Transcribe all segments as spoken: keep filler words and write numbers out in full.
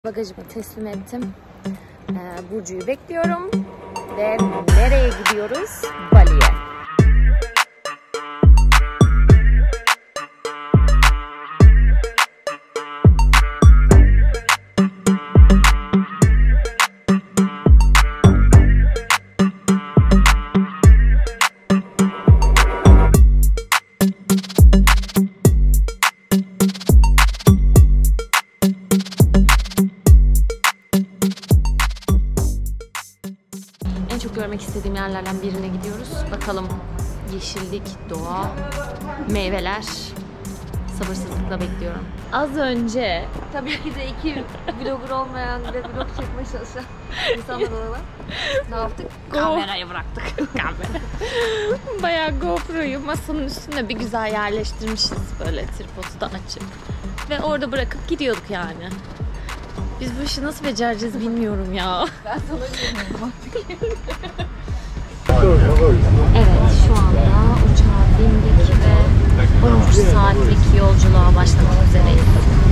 Bagajımı teslim ettim. Ee, Burcu'yu bekliyorum. Ve nereye gidiyoruz? Bali'ye. Çok görmek istediğim yerlerden birine gidiyoruz. Bakalım yeşillik, doğa, meyveler. Sabırsızlıkla bekliyorum. Az önce tabii ki de iki vlogger olmayan ve vlog çekmeye çalışan insanlar olarak ne yaptık? Go. Kamerayı bıraktık. Kamera. Bayağı GoPro'yu masanın üstüne bir güzel yerleştirmişiz, böyle tripodu da açıp. Ve orada bırakıp gidiyorduk yani. Biz bu işi nasıl becereceğiz bilmiyorum ya. Ben sana bilmiyorum. Evet, şu anda uçağa bindik ve on üç saatlik yolculuğa başlamak üzereyiz.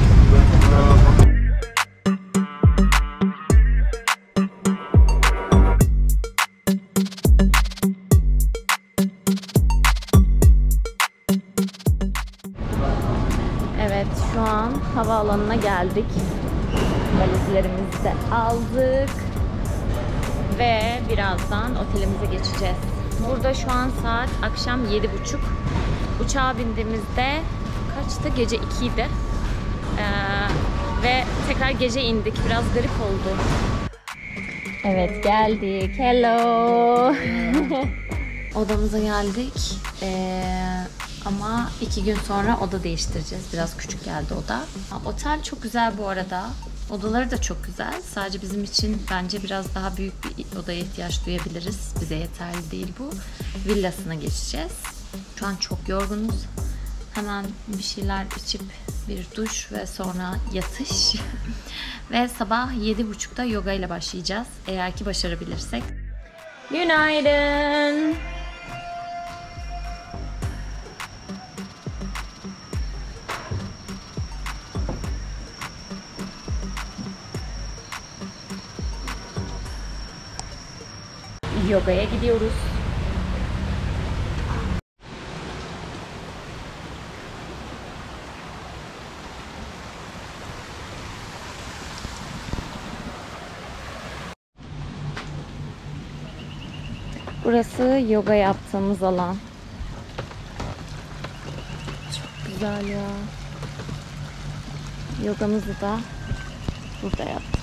Evet, şu an havaalanına geldik. Valizlerimizi de aldık. Ve birazdan otelimize geçeceğiz. Burada şu an saat akşam yedi buçuk. Uçağa bindiğimizde kaçtı? Gece ikiydi. Ee, ve tekrar gece indik. Biraz garip oldu. Evet, geldik. Hello. Odamıza geldik. Ee, ama iki gün sonra oda değiştireceğiz. Biraz küçük geldi oda. Otel çok güzel bu arada. Odaları da çok güzel. Sadece bizim için bence biraz daha büyük bir odaya ihtiyaç duyabiliriz. Bize yeterli değil bu. Villasına geçeceğiz. Şu an çok yorgunuz. Hemen bir şeyler içip bir duş ve sonra yatış. Ve sabah yedi buçukta yoga ile başlayacağız. Eğer ki başarabilirsek. Günaydın. Yogaya gidiyoruz. Burası yoga yaptığımız alan. Çok güzel ya. Yogamızı da burada yaptık.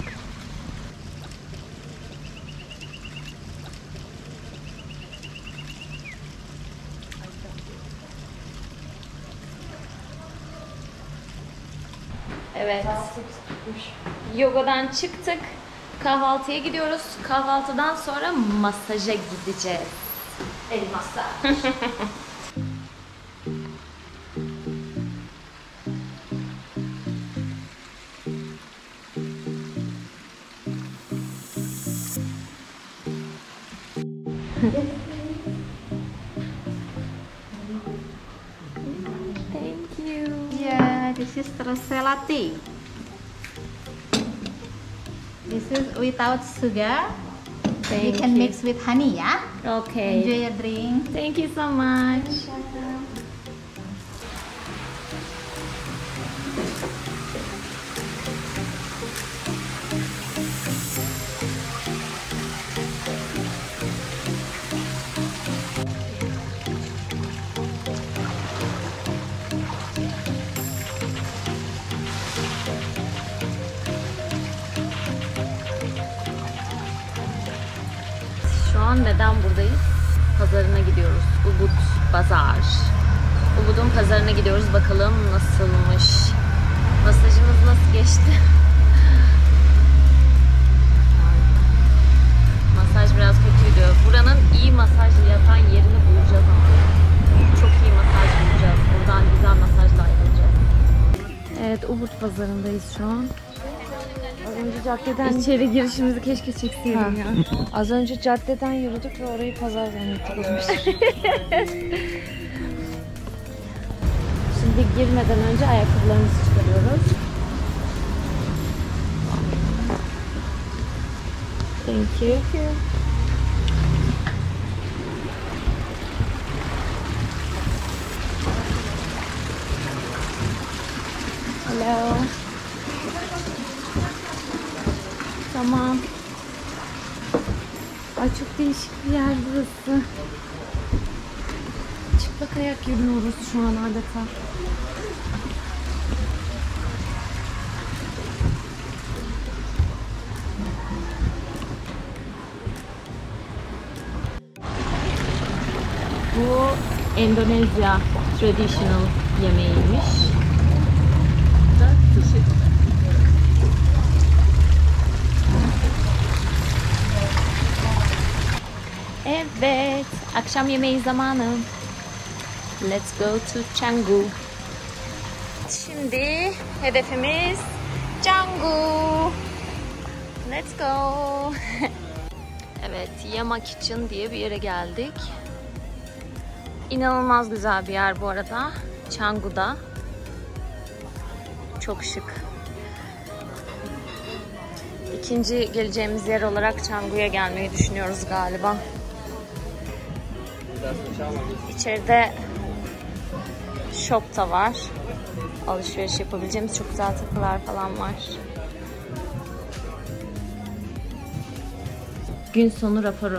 Evet. Yogadan çıktık. Kahvaltıya gidiyoruz. Kahvaltıdan sonra masaja gideceğiz. El masaj. Thank you. Yeah, this is terasa tea. This is without sugar. Thank you can you. mix with honey, yeah? Okay. Enjoy your drink. Thank you so much. Şu an neden buradayız? Pazarına gidiyoruz. Ubud Pazar. Ubud'un pazarına gidiyoruz. Bakalım nasılmış. Masajımız nasıl geçti? Masaj biraz kötüydü. Buranın iyi masaj yapan yerini bulacağız ama. Çok iyi masaj bulacağız. Buradan güzel masajla ayrılacağız. Evet, Ubud pazarındayız şu an. Az önce caddeden... İçeri girişimizi keşke çekseydim Ha. ya. Az önce caddeden yürüdük ve orayı pazar zannettik. Şimdi girmeden önce ayakkabılarımızı çıkarıyoruz. Thank you. Hello. Tamam. Ay çok değişik bir yer burası. Çıplak ayak yürüyoruz şu an adeta. Bu Endonezya traditional yemeğiymiş. Bu da sushi. Evet, akşam yemeği zamanı. Let's go to Canggu. Şimdi hedefimiz Canggu. Let's go. Evet, Yama Kitchen diye bir yere geldik. İnanılmaz güzel bir yer bu arada. Canggu'da. Çok şık. İkinci geleceğimiz yer olarak Canggu'ya gelmeyi düşünüyoruz galiba. İçeride shop da var. Alışveriş yapabileceğimiz çok güzel takılar falan var. Gün sonu raporu.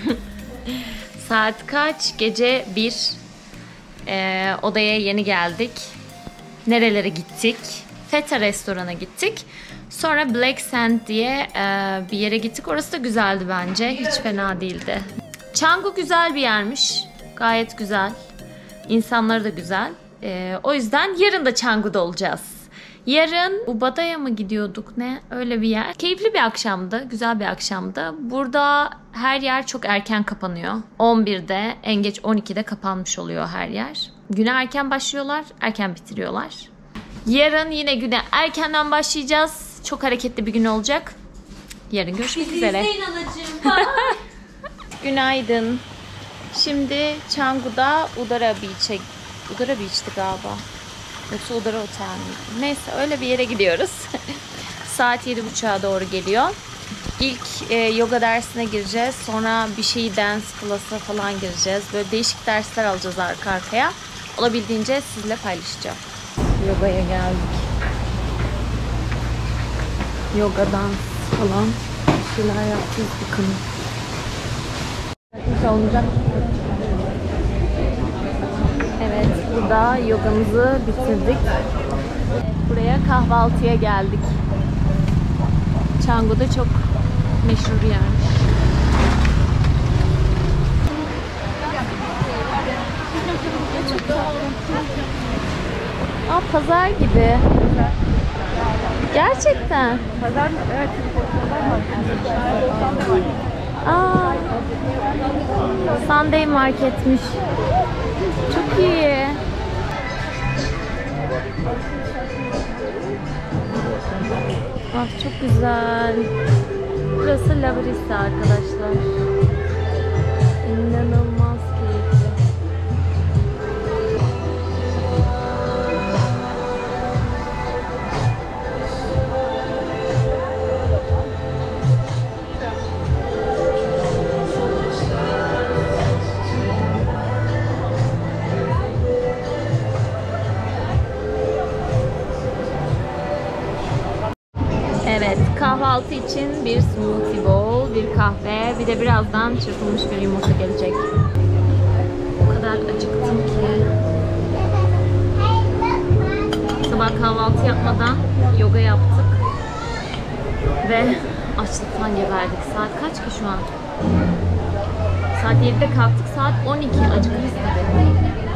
Saat kaç? Gece bir. Ee, odaya yeni geldik. Nerelere gittik? Feta restorana gittik. Sonra Black Sand diye e, bir yere gittik. Orası da güzeldi bence. Hiç fena değildi. Canggu güzel bir yermiş. Gayet güzel. İnsanları da güzel. E, o yüzden yarın da Canggu'da olacağız. Yarın Ubada'ya mı gidiyorduk ne? Öyle bir yer. Keyifli bir akşamdı. Güzel bir akşamdı. Burada her yer çok erken kapanıyor. on birde, en geç on ikide kapanmış oluyor her yer. Güne erken başlıyorlar, erken bitiriyorlar. Yarın yine güne erkenden başlayacağız. Çok hareketli bir gün olacak. Yarın görüşmek Bizi üzere. izleyin anacığım. Günaydın. Şimdi Canggu'da Udara Beach'e... Udara Beach'ti galiba. Yoksa Udara Otel miydi? Neyse öyle bir yere gidiyoruz. Saat yedi buçuğa doğru geliyor. İlk e, yoga dersine gireceğiz. Sonra bir şey dance class'a falan gireceğiz. Böyle değişik dersler alacağız arka arkaya. Olabildiğince sizinle paylaşacağım. Yoga'ya geldik. Yoga dans falan bir şeyler yapacağız bakalım. Hiç olmayacak. Evet, burada yogamızı bitirdik. Buraya kahvaltıya geldik. Canggu'da çok meşhur bir yermiş. Aa, pazar gibi. Gerçekten. Pazar mı? Evet. Aa, Sunday marketmiş. Çok iyi. Bak çok güzel. Burası La Brisa arkadaşlar. İnanılmaz keyifli. Evet, kahvaltı için bir smoothie bowl, bir kahve, bir de birazdan çırpılmış bir yumurta gelecek. O kadar acıktım ki. Sabah kahvaltı yapmadan yoga yaptık. Ve açlıktan geberdik. Saat kaç ki şu an? Saat yedide kalktık, saat on iki. Acıkırız tabii.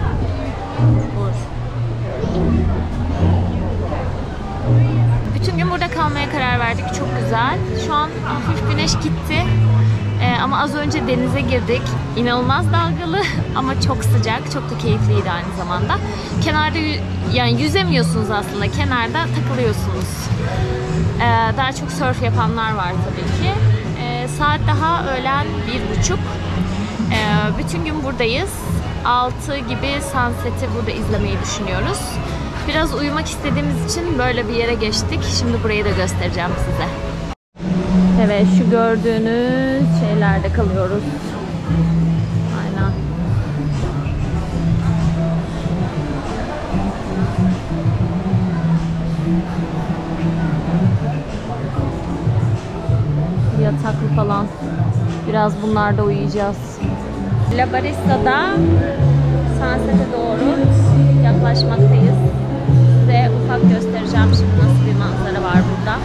Bütün gün burada kalmaya karar verdik. Çok güzel. Şu an hafif güneş gitti. Ee, ama az önce denize girdik. İnanılmaz dalgalı ama çok sıcak. Çok da keyifliydi aynı zamanda. Kenarda yani yüzemiyorsunuz aslında. Kenarda takılıyorsunuz. Ee, daha çok surf yapanlar var tabii ki. Ee, saat daha öğlen bir buçuk. Ee, bütün gün buradayız. altı gibi sunset'i burada izlemeyi düşünüyoruz. Biraz uyumak istediğimiz için böyle bir yere geçtik. Şimdi burayı da göstereceğim size. Evet, şu gördüğünüz şeylerde kalıyoruz. Aynen. Yataklı falan. Biraz bunlarda uyuyacağız. La Barista'da Sunset'e doğru yaklaşmaktayız. Size ufak göstereceğim şimdi nasıl bir manzara var burada.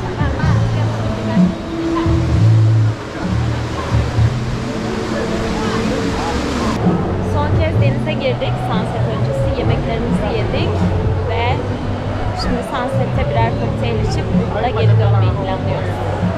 Son kez denize girdik. Sunset öncesi yemeklerimizi yedik ve şimdi Sunset'te birer kokteyl içip burada geri dönmeyi planlıyoruz.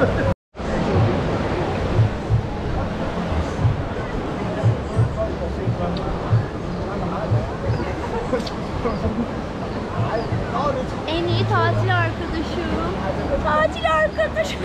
En iyi tatil arkadaşım. Tatil arkadaşım.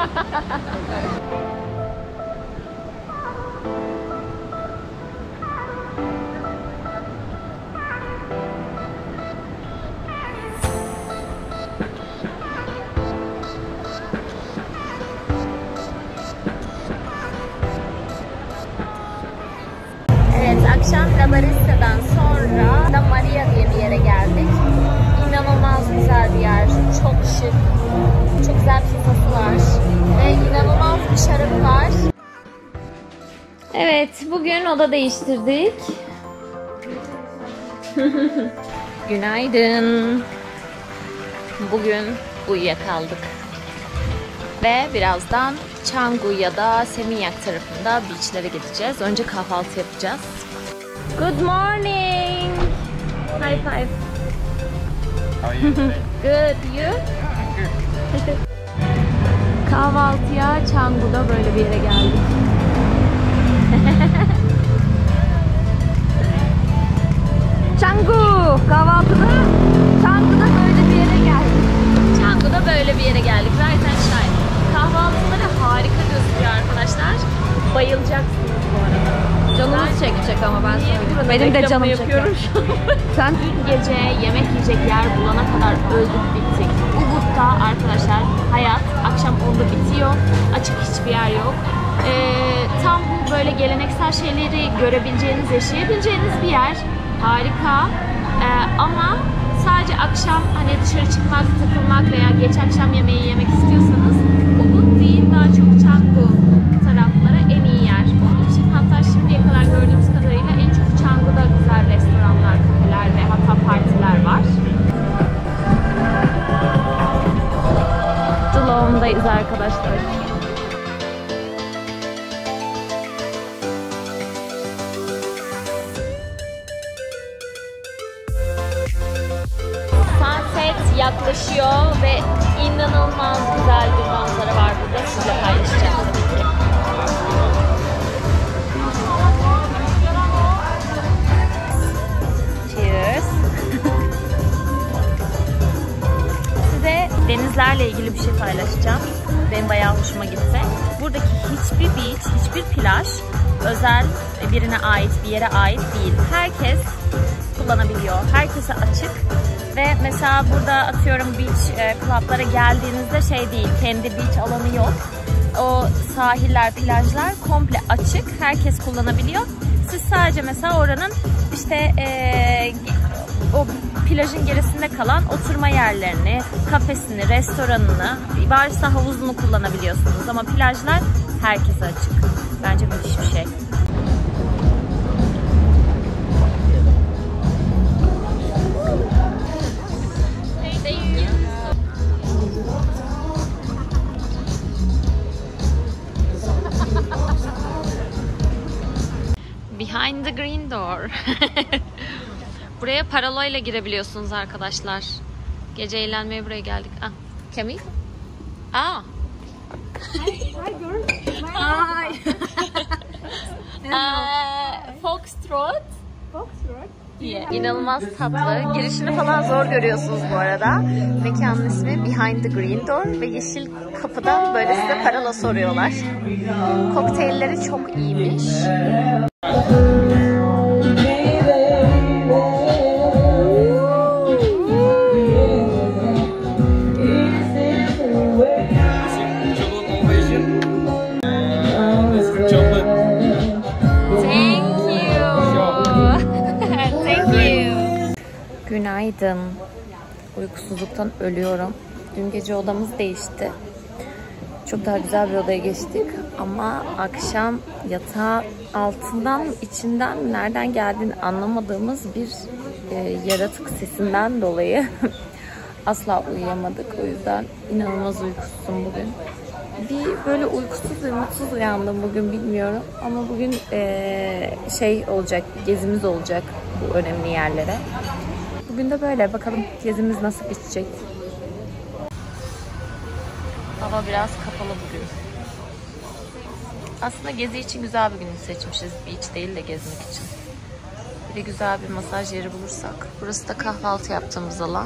Evet, akşam La Barista'dan sonra da Maria diye bir yere geldik. İnanılmaz güzel bir yer, çok şık, çok güzel pizzası var ve inanılmaz bir şarabı var. Evet, bugün oda değiştirdik. Günaydın. Bugün uyuyakaldık. Ve birazdan Canggu ya da Seminyak tarafında beachlere gideceğiz. Önce kahvaltı yapacağız. Good morning. High five. How are you today? Good, you? Kahvaltıya Canggu'da böyle bir yere geldik. Canggu! Kahvaltıda Canggu'da böyle bir yere geldik. Canggu'da böyle bir yere geldik. Reitenstein. Kahvaltıları harika gözüküyor arkadaşlar. Bayılacaksınız bu arada. Canımız çekecek ama ben söyleyeyim. Benim de canım yapıyorum şu an. Sen dün gece yemek yiyecek yer bulana kadar öldük bittik. Ubud'da arkadaşlar hayat akşam onda bitiyor. Açık hiçbir yer yok. Ee, tam bu böyle geleneksel şeyleri görebileceğiniz, yaşayabileceğiniz bir yer. Harika. Ee, ama sadece akşam hani dışarı çıkmak, takılmak veya geç akşam yemeği yemek istiyorsanız Ubud değil, daha çok Canggu taraflara en iyi yer. Onun için hatta şimdiye kadar gördüğümüz kadarıyla en çok Canggu'da güzel restoranlar, kafeler ve hatta partiler var. Dulong'dayız arkadaşlar. Sunset yaklaşıyor ve inanılmaz güzel bir manzara var burada. Sizle paylaşacağım tabii ki. Cheers. Size denizlerle ilgili bir şey paylaşacağım. Benim bayağı hoşuma gitti. Buradaki hiçbir beach, hiçbir plaj özel birine ait, bir yere ait değil. Herkes kullanabiliyor. Herkese açık. Ve mesela burada atıyorum beach e, club'lara geldiğinizde şey değil, kendi beach alanı yok. O sahiller, plajlar komple açık. Herkes kullanabiliyor. Siz sadece mesela oranın işte e, o plajın gerisinde kalan oturma yerlerini, kafesini, restoranını, varsa havuzunu kullanabiliyorsunuz. Ama plajlar herkese açık. Bence müthiş bir şey. Behind the green door. Buraya paraloyla girebiliyorsunuz arkadaşlar. Gece eğlenmeye buraya geldik. Ah, Camille? Ah. Hi girl. Hi. uh, Foxtrot. Foxtrot. Yeah. İnanılmaz tatlı. Girişini falan zor görüyorsunuz bu arada. Mekanın ismi Behind the Green Door ve yeşil kapıdan böyle size parola soruyorlar. Kokteylleri çok iyiymiş. Ovation. Günaydın. Uykusuzluktan ölüyorum. Dün gece odamız değişti. Çok daha güzel bir odaya geçtik. Ama akşam yatağı altından, içinden nereden geldiğini anlamadığımız bir e, yaratık sesinden dolayı asla uyuyamadık. O yüzden inanılmaz uykusuzum bugün. Bir böyle uykusuz ve mutsuz uyandım bugün, bilmiyorum. Ama bugün e, şey olacak, gezimiz olacak bu önemli yerlere. Bugün de böyle. Bakalım gezimiz nasıl geçecek. Hava biraz kapalı bugün. Aslında gezi için güzel bir gün seçmişiz. Beach değil de gezmek için. Bir de güzel bir masaj yeri bulursak. Burası da kahvaltı yaptığımız alan.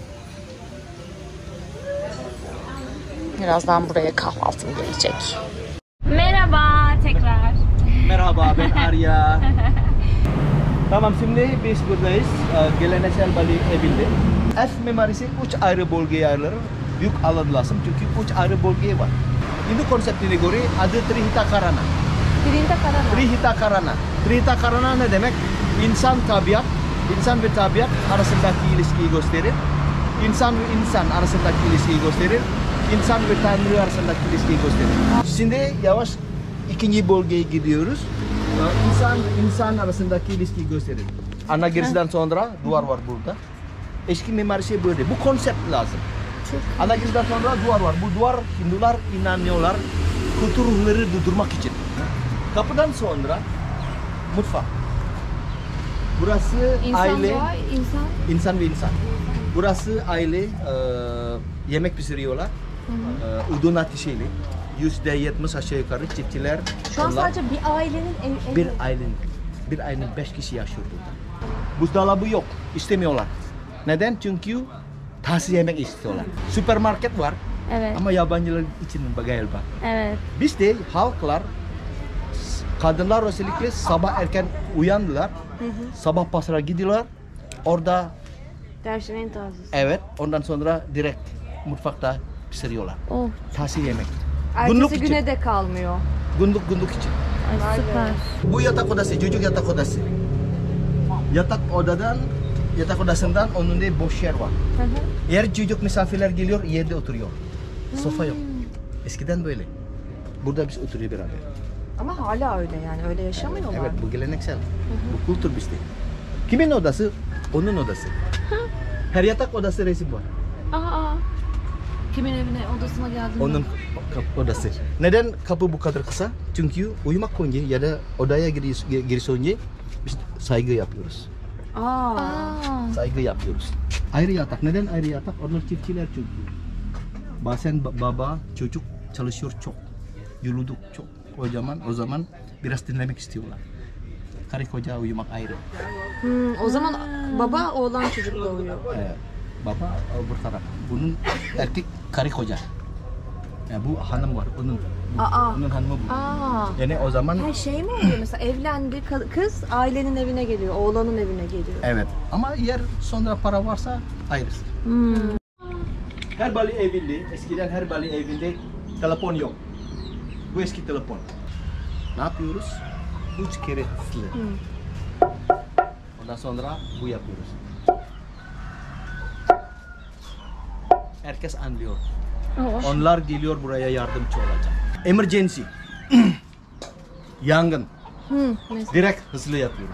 Birazdan buraya kahvaltım gelecek. Merhaba tekrar. Merhaba, ben Arya. Tamam, şimdi biz buradayız. Geleneksel Bali evinde. Es memarisi üç ayrı bölgeye ayrılır. Büyük alan lazım çünkü üç ayrı bölge var. Ini konseptine göre adı Trihita Karana. Trihita Karana. Trihita Karana. Trihita Karana ne demek? İnsan tabiat, insan ve tabiat arasındaki ilişkiyi gösterir. İnsan ve insan arasındaki ilişkiyi gösterir. İnsan ve Tanrı arasındaki ilişkiyi gösterir. Şimdi yavaş ikinci bölgeye gidiyoruz. İnsan ve insan arasındaki ilişkiyi gösterir. Ana girişten sonra duvar var burada. Eski mimarisi böyle. Bu konsept lazım. Ana girişten sonra duvar var. Bu duvar Hindular inanıyorlar kötü ruhları durdurmak için. Kapıdan sonra mutfak. Burası İnsan aile, var, insan. insan ve insan. Burası aile e, yemek pişiriyorlar. E, udun ateşiyle. yüzde yetmiş aşağı yukarı çiftçiler. Şu an onlar, sadece bir ailenin ev, ev bir ailenin, bir ailenin beş kişi yaşıyor burada. Buzdolabı yok, istemiyorlar. Neden? Çünkü taze yemek istiyorlar. Süpermarket var. Evet. Ama yabancılar için galiba. Evet. Biz de halklar, kadınlar özellikle sabah erken uyandılar. Hı hı. Sabah pazara gidiyorlar. Orada Dersin en tazesi. evet, ondan sonra direkt mutfakta pişiriyorlar. Oh, Taze yemek. Ertesi Günlük güne için. de kalmıyor. Günlük günlük için. ay Vay be. süper. Bu yatak odası, çocuk yatak odası. Yatak odadan, yatak odasından onun da boş yer var. Hı hı. Eğer çocuk misafirler geliyor, yerde oturuyor. Sofa yok. Eskiden böyle. Burada biz oturuyor beraber. Ama hala öyle yani, öyle yaşamıyorlar. Evet, bu geleneksel. Bu kültür bizde. Kimin odası? Onun odası. Her yatak odası resim var. Aa. Kimin evine, odasına geldiğinde. Onun kapı odası. Neden kapı bu kadar kısa? Çünkü uyumak önce ya da odaya giriş, giriş önce biz saygı yapıyoruz. Aa. Aa. Saygı yapıyoruz. Ayrı yatak. Neden ayrı yatak? Onlar çiftçiler çünkü. Bazen baba, çocuk çalışıyor çok. Yorulduk çok. O zaman, o zaman biraz dinlemek istiyorlar. Karı koca uyumak ayrı. Hmm, o zaman baba oğlan çocukla uyuyor. Ee, baba öbür taraf. Bunun erkek karı koca. Yani bu hanım var. Onun, bu, Aa. onun hanımı bu. Aa. Yani o zaman Her şey mi oluyor mesela, evlendi ka- kız ailenin evine geliyor, oğlanın evine geliyor. evet. Ama eğer sonra para varsa ayrısı. Hmm. Her Bali evinde, eskiden her Bali evinde telefon yok. Bu eski telefon. Ne yapıyoruz? Üç kere hızlı. Ondan sonra bu yapıyoruz. Herkes anlıyor. Oh. Onlar geliyor buraya yardımcı olacak. Emergency. Yangın. Hmm, mesela. Direkt hızlı yapıyoruz.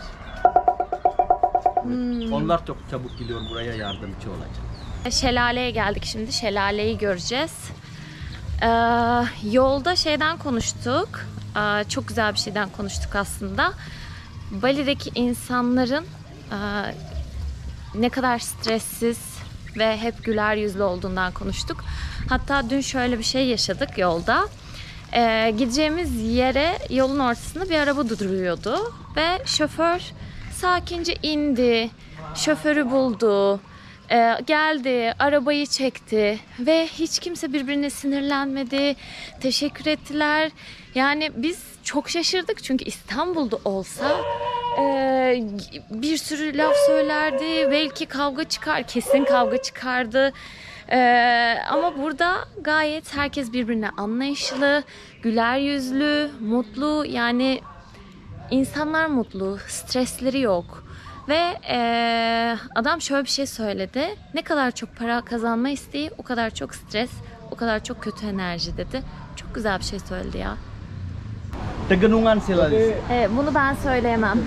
Hmm. Onlar çok çabuk geliyor buraya yardımcı olacak. Şelaleye geldik şimdi. Şelaleyi göreceğiz. Ee, yolda şeyden konuştuk. Ee, çok güzel bir şeyden konuştuk aslında. Bali'deki insanların e, ne kadar stressiz ve hep güler yüzlü olduğundan konuştuk. Hatta dün şöyle bir şey yaşadık yolda. Ee, gideceğimiz yere yolun ortasında bir araba duruyordu ve şoför sakince indi, şoförü buldu, e, geldi, arabayı çekti ve hiç kimse birbirine sinirlenmedi, teşekkür ettiler. Yani biz çok şaşırdık çünkü İstanbul'da olsa e, bir sürü laf söylerdi, belki kavga çıkar, kesin kavga çıkardı. Ee, ama burada gayet herkes birbirine anlayışlı, güler yüzlü, mutlu. Yani insanlar mutlu, stresleri yok. Ve eee, adam şöyle bir şey söyledi. Ne kadar çok para kazanma isteği, o kadar çok stres, o kadar çok kötü enerji dedi. Çok güzel bir şey söyledi ya. Tegenungan sila. Evet, bunu ben söyleyemem.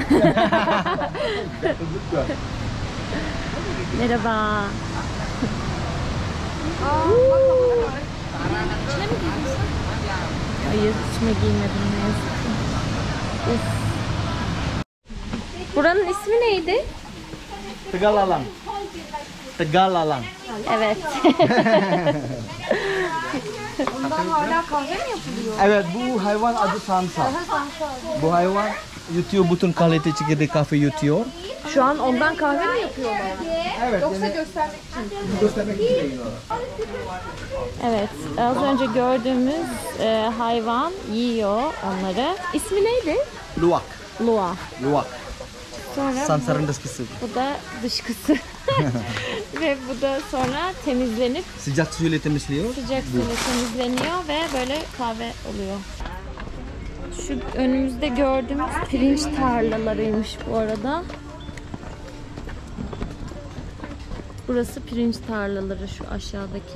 Merhaba. İçine mi giydin sen? Hayır, içime giymedim ne yazık ki. Uf. Buranın ismi neydi? Tegalalang. Tegalalang. Evet. Ondan hala kahve mi yapılıyor? Evet, bu hayvan adı Sansa. Bu hayvan yutuyor, bütün kalite çekirdeği kahve yutuyor. Şu an ondan kahve mi yapıyorlar? Evet. Yoksa göstermek için. Göstermek için yiyorlar. Evet, az önce gördüğümüz e, hayvan yiyor onları. İsmi neydi? Luwak. Lua. Luwak. Sonra Sansarın dışkısı. bu da dışkısı. Ve bu da sonra temizlenip Sıcak suyla temizliyor. sıcak suyla temizleniyor ve böyle kahve oluyor. Şu önümüzde gördüğümüz pirinç tarlalarıymış bu arada. Burası pirinç tarlaları şu aşağıdaki.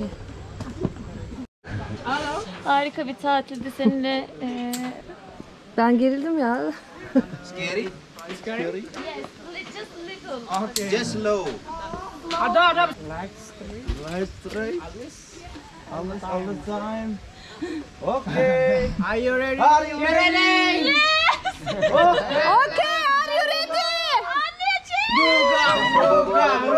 Harika bir tatildi seninle. E, Ben gerildim ya. Scary? Scary? Yes, just little. Just low. Ada ada. Like straight. Like straight. Always all the time. Okay. Are you ready? Are you ready? Yes. Okay. Okay, are you ready? Anneciğim. Buka, buka,